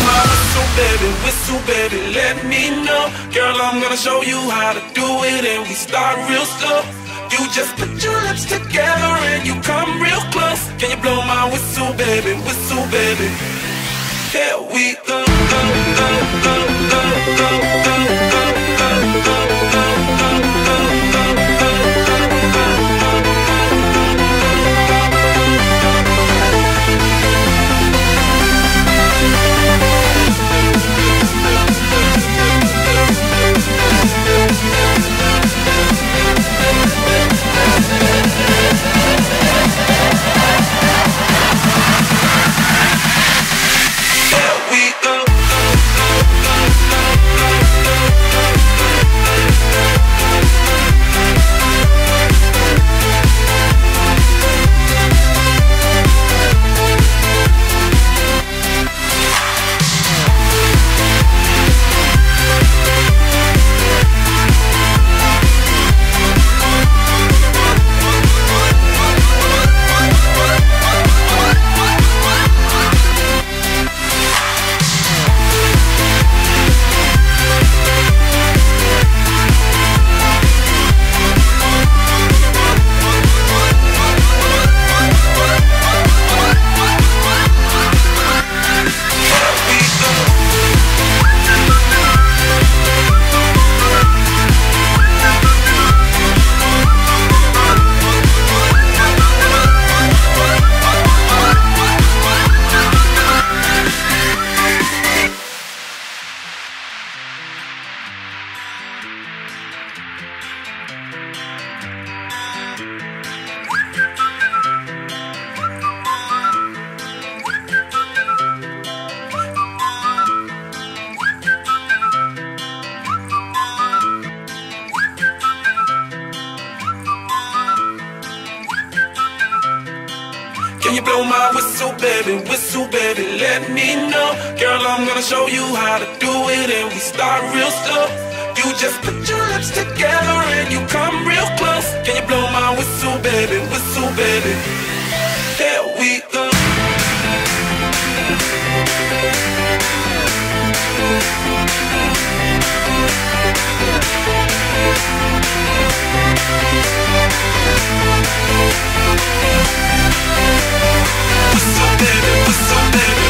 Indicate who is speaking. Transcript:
Speaker 1: my whistle, baby, let me know. Girl, I'm gonna show you how to do it, and we start real slow. You just put your lips together and you come real close. Can you blow my whistle, baby, whistle, baby? Here we go, go, go, go, go, go, go, go, go, go, go, go, go, go, go. Can you blow my whistle, baby, let me know. Girl, I'm gonna show you how to do it, and we start real slow. You just put your lips together and you come real close. Can you blow my whistle, baby, whistle, baby? Here we go. Whistle, baby, whistle, baby.